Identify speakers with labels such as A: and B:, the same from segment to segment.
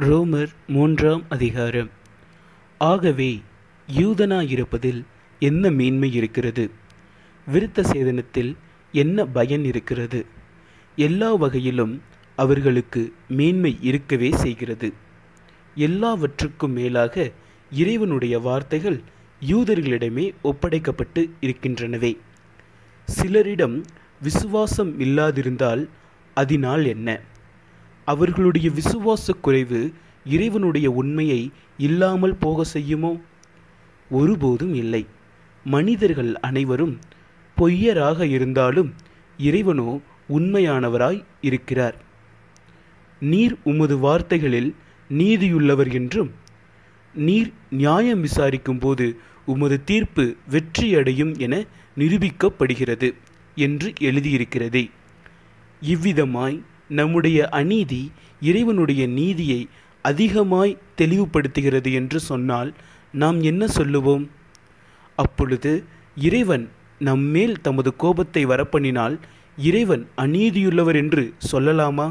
A: ரோமர் 3ஆம் அதிகாரம். ஆகவே யூதனாயிருப்பதில் என்ன மேன்மை இருக்கிறது? விருத்த சேதனத்தில் என்ன பயன் இருக்கிறது? எல்லா வகையிலும் அவர்களுக்கு மேன்மை இருக்கவே செய்கிறது. எல்லாவற்றுக்கும் மேலாக இறைவனுடைய வார்த்தைகள் யூதர்களிடமே ஒப்படைக்கப்பட்டு இருக்கின்றனவே. சிலரிடம் விசுவாசம் இல்லாதிருந்தால் அதனால் என்ன? அவர்களுடைய விசுவாச குறைவு இறைவனுடைய உண்மையை இல்லாமல் போக செய்யுமோ? ஒருபோதும் இல்லை. மனிதர்கள் அனைவரும் பொய்யராக இருந்தாலும் இறைவனோ உண்மையானவராய் இருக்கிறார். நீர் உமது வார்த்தைகளில் நீதியுள்ளவர் என்றும், நீர் நியாயம் விசாரிக்கும் போது உமது தீர்ப்பு வெற்றியடையும் என நிரூபிக்கப்படுகிறது என்று எழுதியிருக்கிறதே. இவ்விதமாய் நம்முடைய அநீதி இறைவனுடைய நீதியை அதிகமாய் தெளிவுபடுத்துகிறது என்று சொன்னால் நாம் என்ன சொல்லுவோம்? அப்பொழுது இறைவன் நம்மேல் தமது கோபத்தை வரப்பண்ணினால் இறைவன் அநீதியுள்ளவர் என்று சொல்லலாமா?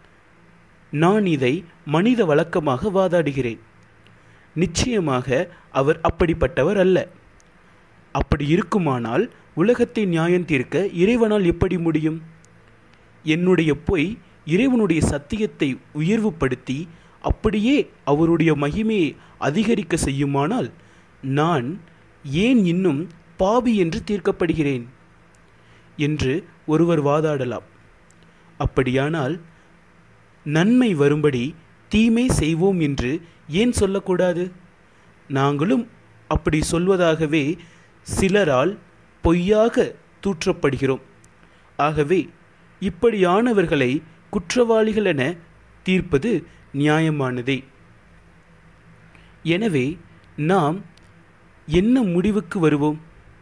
A: நான் இதை மனித வழக்கமாக வாதாடுகிறேன். நிச்சயமாக அவர் அப்படிப்பட்டவர் அல்ல. அப்படி இருக்குமானால் உலகத்தை நியாயம் தீர்க்க இறைவனால் எப்படி முடியும்? என்னுடைய பொய் இறைவனுடைய சத்தியத்தை உயர்வுபடுத்தி அப்படியே அவருடைய மகிமையை அதிகரிக்க செய்யுமானால் நான் ஏன் இன்னும் பாவி என்று தீர்க்கப்படுகிறேன் என்று ஒருவர் வாதாடலாம். அப்படியானால் நன்மை வரும்படி தீமை செய்வோம் என்று ஏன் சொல்லக்கூடாது? நாங்களும் அப்படி சொல்வதாகவே சிலரால் பொய்யாக தூற்றப்படுகிறோம். ஆகவே இப்படியானவர்களை குற்றவாளிகள் என தீர்ப்பது நியாயமானதே. எனவே நாம் என்ன முடிவுக்கு வருவோம்?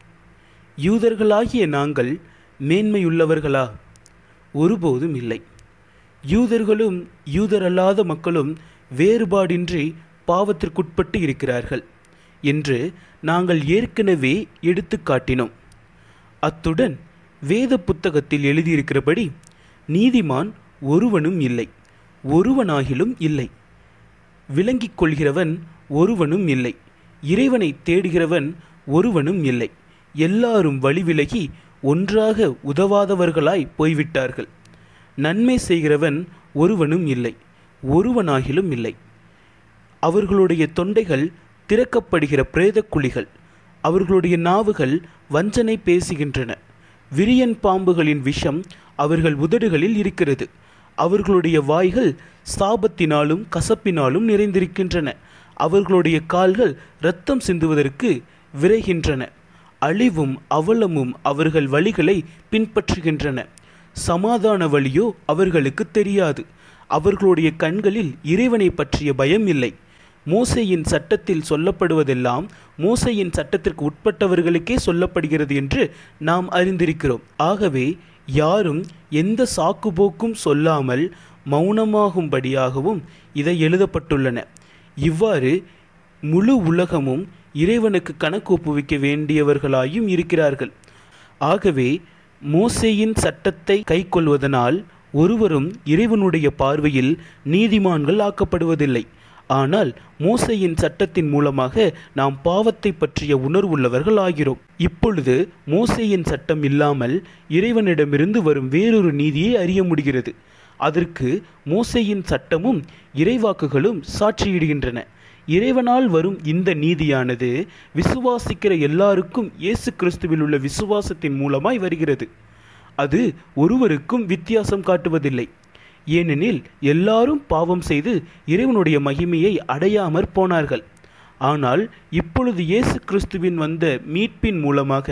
A: யூதர்களாகிய நாங்கள் மேன்மையுள்ளவர்களா? ஒருபோதும் இல்லை. யூதர்களும் யூதரல்லாத மக்களும் வேறுபாடின்றி பாவத்திற்குட்பட்டு இருக்கிறார்கள் என்று நாங்கள் ஏற்கனவே எடுத்து காட்டினோம். அத்துடன் வேத புத்தகத்தில் எழுதியிருக்கிறபடி நீதிமான் ஒருவனும் இல்லை, ஒருவனாகிலும் இல்லை. விளங்கிக் கொள்கிறவன் ஒருவனும் இல்லை, இறைவனை தேடுகிறவன் ஒருவனும் இல்லை. எல்லாரும் வழிவிலகி ஒன்றாக உதவாதவர்களாய் போய்விட்டார்கள். நன்மை செய்கிறவன் ஒருவனும் இல்லை, ஒருவனாகிலும் இல்லை. அவர்களுடைய தொண்டைகள் திறக்கப்படுகிற பிரேத குழிகள், அவர்களுடைய நாவுகள் வஞ்சனை பேசுகின்றன. விரியன் பாம்புகளின் விஷம் அவர்கள் உதடுகளில் இருக்கிறது. அவர்களுடைய வாய்கள் சாபத்தினாலும் கசப்பினாலும் நிறைந்திருக்கின்றன. அவர்களுடைய கால்கள் இரத்தம் சிந்துவதற்கு விரைகின்றன. அழிவும் அவலமும் அவர்கள் வழிகளை பின்பற்றுகின்றன. சமாதான வழியோ அவர்களுக்கு தெரியாது. அவர்களுடைய கண்களில் இறைவனை பற்றிய பயம் இல்லை. மோசேயின் சட்டத்தில் சொல்லப்படுவதெல்லாம் மோசேயின் சட்டத்திற்கு உட்பட்டவர்களுக்கே சொல்லப்படுகிறது என்று நாம் அறிந்திருக்கிறோம். ஆகவே யாரும் எந்த சாக்குப்போக்கும் சொல்லாமல் மௌனமாகும்படியாகவும் இதை எழுதப்பட்டுள்ளன. இவ்வாறு முழு உலகமும் இறைவனுக்கு கணக்கு ஒப்புவிக்க வேண்டியவர்களாயும் இருக்கிறார்கள். ஆகவே மோசேயின் சட்டத்தை கைக்கொள்வதனால் ஒருவரும் இறைவனுடைய பார்வையில் நீதிமான்கள் ஆக்கப்படுவதில்லை. ஆனால் மோசேயின் சட்டத்தின் மூலமாக நாம் பாவத்தை பற்றிய உணர்வுள்ளவர்கள் ஆகிறோம். இப்பொழுது மோசேயின் சட்டம் இல்லாமல் இறைவனிடமிருந்து வரும் வேறொரு நீதியை அறிய முடிகிறது. அதற்கு மோசேயின் சட்டமும் இறைவாக்குகளும் சாட்சியிடுகின்றன. இறைவனால் வரும் இந்த நீதியானது விசுவாசிக்கிற எல்லாருக்கும் இயேசு கிறிஸ்துவில் உள்ள விசுவாசத்தின் மூலமாய் வருகிறது. அது ஒருவருக்கும் வித்தியாசம் காட்டுவதில்லை. ஏனெனில் எல்லாரும் பாவம் செய்து இறைவனுடைய மகிமையை அடையாமற் போனார்கள். ஆனால் இப்பொழுது இயேசு கிறிஸ்துவின் வந்த மீட்பின் மூலமாக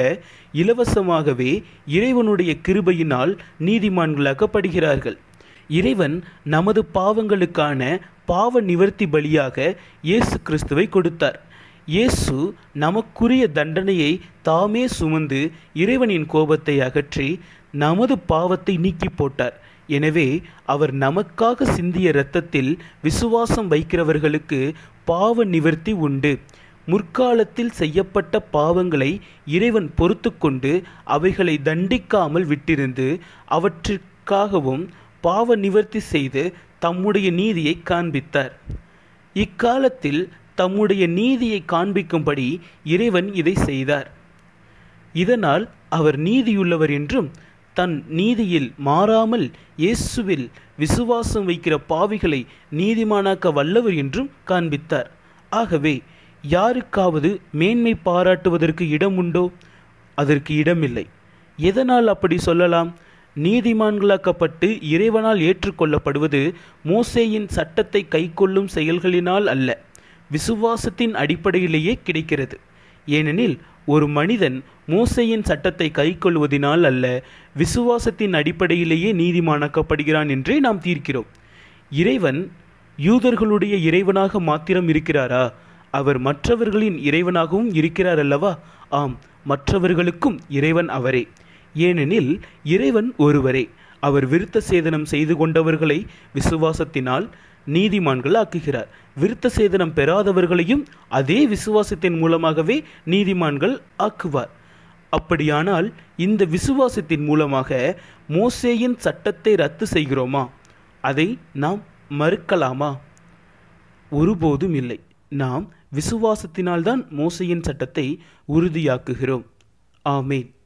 A: இலவசமாகவே இறைவனுடைய கிருபையினால் நீதிமான்களாக்கப்படுகிறார்கள். இறைவன் நமது பாவங்களுக்கான பாவ நிவர்த்தி பலியாக இயேசு கிறிஸ்துவை கொடுத்தார். இயேசு நமக்குரிய தண்டனையை தாமே சுமந்து இறைவனின் கோபத்தை அகற்றி நமது பாவத்தை நீக்கி போட்டார். எனவே அவர் நமக்காக சிந்திய இரத்தத்தில் விசுவாசம் வைக்கிறவர்களுக்கு பாவ நிவர்த்தி உண்டு. முற்காலத்தில் செய்யப்பட்ட பாவங்களை இறைவன் பொறுத்து கொண்டு அவைகளை தண்டிக்காமல் விட்டிருந்து அவற்றிற்காகவும் பாவ நிவர்த்தி செய்து தம்முடைய நீதியை காண்பித்தார். இக்காலத்தில் தம்முடைய நீதியை காண்பிக்கும்படி இறைவன் இதை செய்தார். இதனால் அவர் நீதியுள்ளவர் என்றும் தன் நீதியில் மாறாமல் இயேசுவில் விசுவாசம் வைக்கிற பாவிகளை நீதிமானாக்க வல்லவர் என்றும் காண்பித்தார். ஆகவே யாருக்காவது மேன்மை பாராட்டுவதற்கு இடம் உண்டோ? அதற்கு இடமில்லை. எதனால் அப்படி சொல்லலாம்? நீதிமான்களாக்கப்பட்டு இறைவனால் ஏற்றுக்கொள்ளப்படுவது மோசேயின் சட்டத்தை கைக்கொள்ளும் செயல்களினால் அல்ல, விசுவாசத்தின் அடிப்படையிலேயே கிடைக்கிறது. ஏனெனில் ஒரு மனிதன் மோசேயின் சட்டத்தை கைக்கொள்வதினால் அல்ல, விசுவாசத்தின் அடிப்படையிலேயே நீதிமானாக்கப்படுகிறான் என்றே நாம் தீர்க்கிறோம். இறைவன் யூதர்களுடைய இறைவனாக மாத்திரம் இருக்கிறாரா? அவர் மற்றவர்களின் இறைவனாகவும் இருக்கிறார் அல்லவா? ஆம், மற்றவர்களுக்கும் இறைவன் அவரே. ஏனெனில் இறைவன் ஒருவரே. அவர் விருத்த சேதனம் செய்து கொண்டவர்களை விசுவாசத்தினால் நீதிமான்கள் ஆக்குகிறார். விருத்த சேதனம் பெறாதவர்களையும் அதே விசுவாசத்தின் மூலமாகவே நீதிமான்கள் ஆக்குவார். அப்படியானால் இந்த விசுவாசத்தின் மூலமாக மோசேயின் சட்டத்தை ரத்து செய்கிறோமா? அதை நாம் மறுக்கலாமா? ஒருபோதும் இல்லை. நாம் விசுவாசத்தினால்தான் மோசேயின் சட்டத்தை உறுதியாக்குகிறோம். ஆமேன்.